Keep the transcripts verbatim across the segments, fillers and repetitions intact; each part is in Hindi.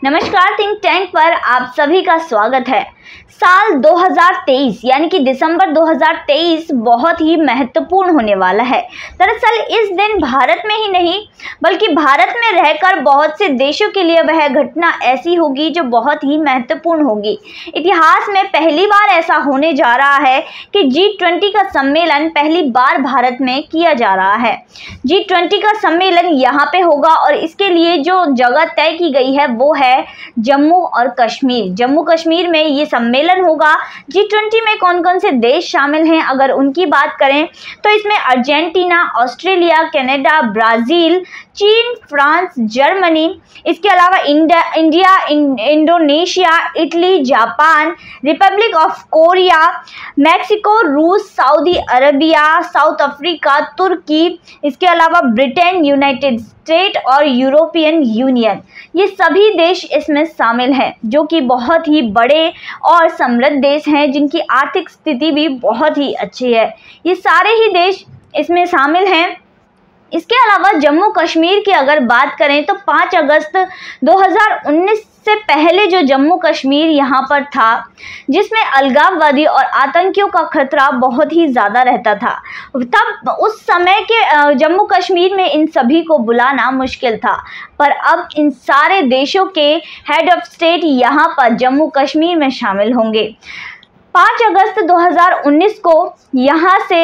नमस्कार, थिंक टैंक पर आप सभी का स्वागत है। साल दो हज़ार तेईस यानी कि दिसंबर दो हज़ार तेईस बहुत ही महत्वपूर्ण होने वाला है। दरअसल इस दिन भारत में ही नहीं बल्कि भारत में रहकर बहुत से देशों के लिए वह घटना ऐसी होगी जो बहुत ही महत्वपूर्ण होगी। इतिहास में पहली बार ऐसा होने जा रहा है कि जी ट्वेंटी का सम्मेलन पहली बार भारत में किया जा रहा है। जी ट्वेंटी का सम्मेलन यहाँ पे होगा और इसके लिए जो जगह तय की गई है वो है जम्मू और कश्मीर। जम्मू कश्मीर में ये सम्मेलन होगा। जी ट्वेंटी में कौन कौन से देश शामिल हैं अगर उनकी बात करें तो इसमें अर्जेंटीना, ऑस्ट्रेलिया, कनाडा, ब्राज़ील, चीन, फ्रांस, जर्मनी, इसके अलावा India, India Indonesia, Italy, Japan, Republic of Korea, Mexico, रूस, सऊदी अरबिया, साउथ अफ्रीका, तुर्की, इसके अलावा ब्रिटेन, यूनाइटेड स्टेट और यूरोपियन यूनियन, ये सभी देश इसमें शामिल हैं जो कि बहुत ही बड़े और समृद्ध देश हैं जिनकी आर्थिक स्थिति भी बहुत ही अच्छी है। ये सारे ही देश इसमें शामिल हैं। इसके अलावा जम्मू कश्मीर की अगर बात करें तो पाँच अगस्त दो हज़ार उन्नीस से पहले जो जम्मू कश्मीर यहाँ पर था जिसमें अलगाववादी और आतंकियों का खतरा बहुत ही ज़्यादा रहता था, तब उस समय के जम्मू कश्मीर में इन सभी को बुलाना मुश्किल था। पर अब इन सारे देशों के हेड ऑफ स्टेट यहाँ पर जम्मू कश्मीर में शामिल होंगे। पाँच अगस्त दो हज़ार उन्नीस को यहाँ से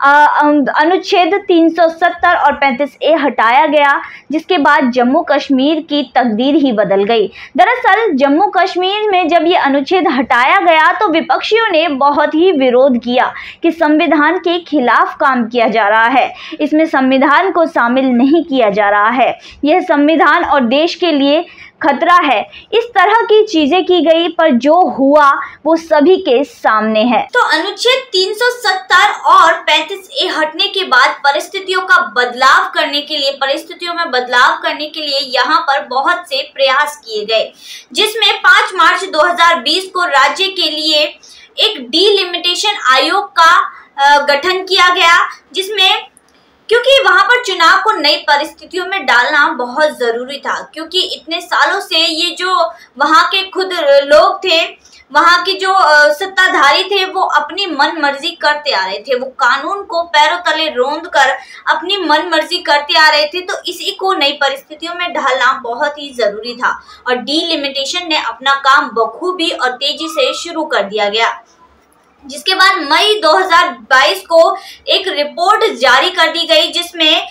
अनुच्छेद तीन सौ सत्तर और पैंतीस ए हटाया गया, जिसके बाद जम्मू कश्मीर की तकदीर ही बदल गई। दरअसल जम्मू कश्मीर में जब ये अनुच्छेद हटाया गया तो विपक्षियों ने बहुत ही विरोध किया कि संविधान के खिलाफ काम किया जा रहा है, इसमें संविधान को शामिल नहीं किया जा रहा है, यह संविधान और देश के लिए खतरा है। इस तरह की चीजें की गई पर जो हुआ वो सभी के सामने है। तो अनुच्छेद तीन सौ सत्तर और पैंतीस ए हटने के बाद परिस्थितियों का बदलाव करने के लिए परिस्थितियों में बदलाव करने के लिए यहाँ पर बहुत से प्रयास किए गए, जिसमें पाँच मार्च दो हज़ार बीस को राज्य के लिए एक डीलिमिटेशन आयोग का गठन किया गया, जिसमें क्योंकि वहां पर चुनाव को नई परिस्थितियों में डालना बहुत जरूरी था, क्योंकि इतने सालों से ये जो वहां के खुद लोग थे, वहां के जो सत्ताधारी थे, वो अपनी मन मर्जी करते आ रहे थे, वो कानून को पैरों तले रौंद कर अपनी मन मर्जी करते आ रहे थे। तो इसी को नई परिस्थितियों में ढालना बहुत ही जरूरी था और डीलिमिटेशन ने अपना काम बखूबी और तेजी से शुरू कर दिया गया, जिसके बाद मई दो हज़ार बाईस को एक रिपोर्ट जारी कर दी गई, जिसमें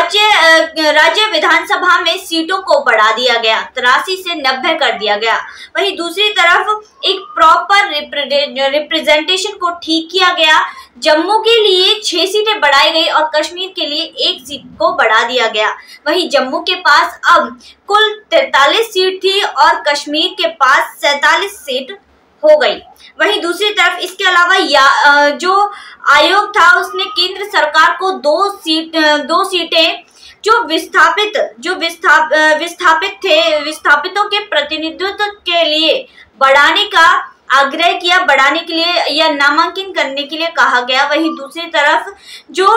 राज्य राज्य विधानसभा में सीटों को बढ़ा दिया गया, तिरासी से नब्बे कर दिया गया। वहीं दूसरी तरफ एक प्रॉपर रिप्रेजेंटेशन को ठीक किया गया। जम्मू के लिए छह सीटें बढ़ाई गई और कश्मीर के लिए एक सीट को बढ़ा दिया गया। वहीं जम्मू के पास अब कुल तैंतालीस सीट थी और कश्मीर के पास सैंतालीस सीट हो गई। वहीं दूसरी तरफ इसके अलावा या जो आयोग था उसने केंद्र सरकार को दो सीट दो सीटें जो विस्थापित जो विस्थाप विस्थापित थे विस्थापितों के प्रतिनिधित्व के लिए बढ़ाने का आग्रह किया, बढ़ाने के लिए या नामांकन करने के लिए कहा गया। वहीं दूसरी तरफ जो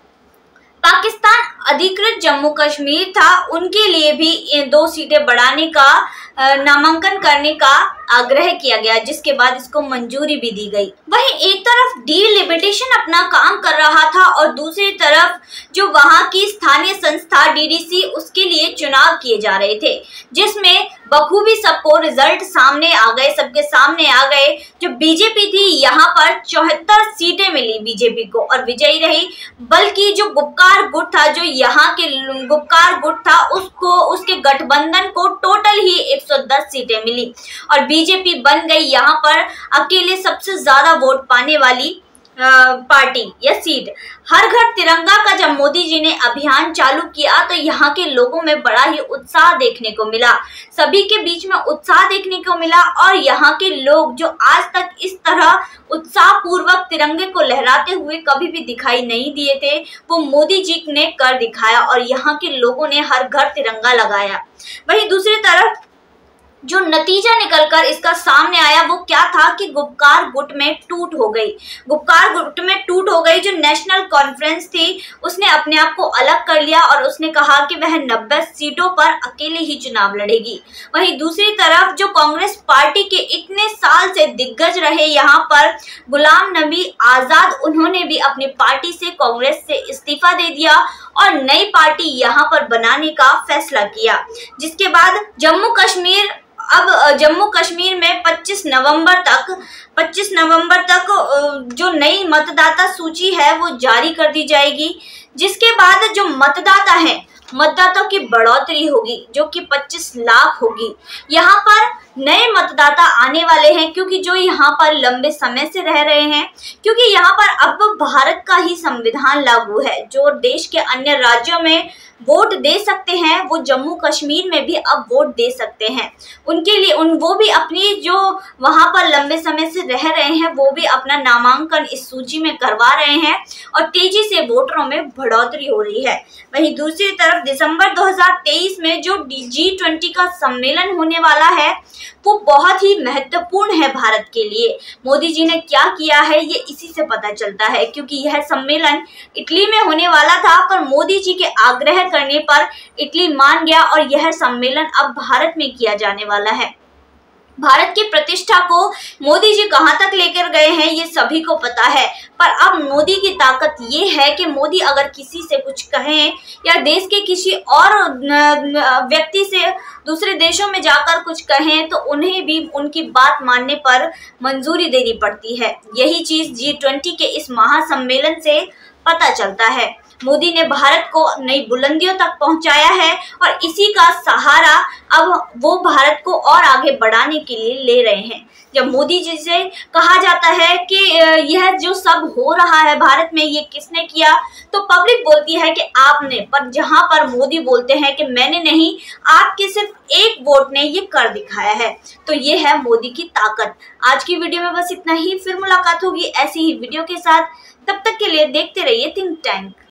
पाकिस्तान अधिकृत जम्मू कश्मीर था उनके लिए भी दो सीटें बढ़ाने का नामांकन करने का आग्रह किया गया, जिसके बाद इसको मंजूरी भी दी गई। वहीं एक तरफ डीलिमिटेशन अपना काम कर रहा था और दूसरी तरफ जो वहां की स्थानीय संस्था डीडीसी उसके लिए चुनाव किए जा रहे थे, जिसमें बखूबी सबको रिजल्ट सामने आ गए सबके सामने आ गए। जो बीजेपी थी यहाँ पर चौहत्तर सीटें मिली बीजेपी को और विजयी रही, बल्कि जो गुपकार गुट था जो यहाँ के गुपकार गुट था उसको उसके गठबंधन को टोटल ही एक सौ दस सीटें मिली और बीजेपी बन गई यहाँ पर अकेले सबसे ज्यादा वोट पाने वाली पार्टी या सीट। हर घर तिरंगा का जब मोदी जी ने अभियान चालू किया तो यहाँ के लोगों में बड़ा ही उत्साह देखने को मिला, सभी के बीच में उत्साह देखने को मिला और यहाँ के लोग जो आज तक इस तरह उत्साह पूर्वक तिरंगे को लहराते हुए कभी भी दिखाई नहीं दिए थे, वो मोदी जी ने कर दिखाया और यहाँ के लोगों ने हर घर तिरंगा लगाया। वहीं दूसरी तरफ जो नतीजा निकलकर इसका सामने आया वो क्या था कि गुपकार गुट में टूट हो गई। गुपकार गुट में टूट हो गई। जो नेशनल कॉन्फ्रेंस थी उसने अपने आप को अलग कर लिया और उसने कहा कि वह नब्बे सीटों पर अकेले ही चुनाव लड़ेगी। वहीं दूसरी तरफ जो कांग्रेस पार्टी के इतने साल से दिग्गज रहे यहाँ पर गुलाम नबी आजाद, उन्होंने भी अपनी पार्टी से कांग्रेस से इस्तीफा दे दिया और नई पार्टी यहाँ पर बनाने का फैसला किया। जिसके बाद जम्मू कश्मीर अब जम्मू कश्मीर में पच्चीस नवंबर तक पच्चीस नवंबर तक जो नई मतदाता सूची है वो जारी कर दी जाएगी। जिसके बाद जो मतदाता है, मतदाताओं की बढ़ोतरी होगी जो कि पच्चीस लाख होगी। यहाँ पर नए मतदाता आने वाले हैं क्योंकि जो यहाँ पर लंबे समय से रह रहे हैं, क्योंकि यहाँ पर अब भारत का ही संविधान लागू है। जो देश के अन्य राज्यों में वोट दे सकते हैं वो जम्मू कश्मीर में भी अब वोट दे सकते हैं। उनके लिए उन वो भी अपनी जो वहाँ पर लंबे समय से रह रहे हैं वो भी अपना नामांकन इस सूची में करवा रहे हैं और तेजी से वोटरों में बढ़ोतरी हो रही है। वहीं दूसरी तरफ दिसंबर दो हज़ार तेईस में जो जी ट्वेंटी का सम्मेलन होने वाला है वो बहुत ही महत्वपूर्ण है भारत के लिए। मोदी जी ने क्या किया है ये इसी से पता चलता है, क्योंकि यह सम्मेलन इटली में होने वाला था पर मोदी जी के आग्रह करने पर इटली मान गया और यह सम्मेलन अब भारत में किया जाने वाला है। भारत की प्रतिष्ठा को मोदी जी कहां तक लेकर गए हैं ये सभी को पता है, पर अब मोदी की ताकत ये है कि मोदी अगर किसी से कुछ कहें या देश के किसी और व्यक्ति से दूसरे देशों में जाकर कुछ कहें तो उन्हें भी उनकी बात मानने पर मंजूरी देनी पड़ती है। यही चीज जी ट्वेंटी के इस महासम्मेलन से पता चलता है। मोदी ने भारत को नई बुलंदियों तक पहुंचाया है और इसी का सहारा अब वो भारत को और आगे बढ़ाने के लिए ले रहे हैं। जब मोदी जी से कहा जाता है कि यह जो सब हो रहा है भारत में ये किसने किया, तो पब्लिक बोलती है कि आपने, पर जहां पर मोदी बोलते हैं कि मैंने नहीं, आपके सिर्फ एक वोट ने ये कर दिखाया है। तो ये है मोदी की ताकत। आज की वीडियो में बस इतना ही, फिर मुलाकात होगी ऐसी ही वीडियो के साथ। तब तक के लिए देखते रहिए थिंक टैंक।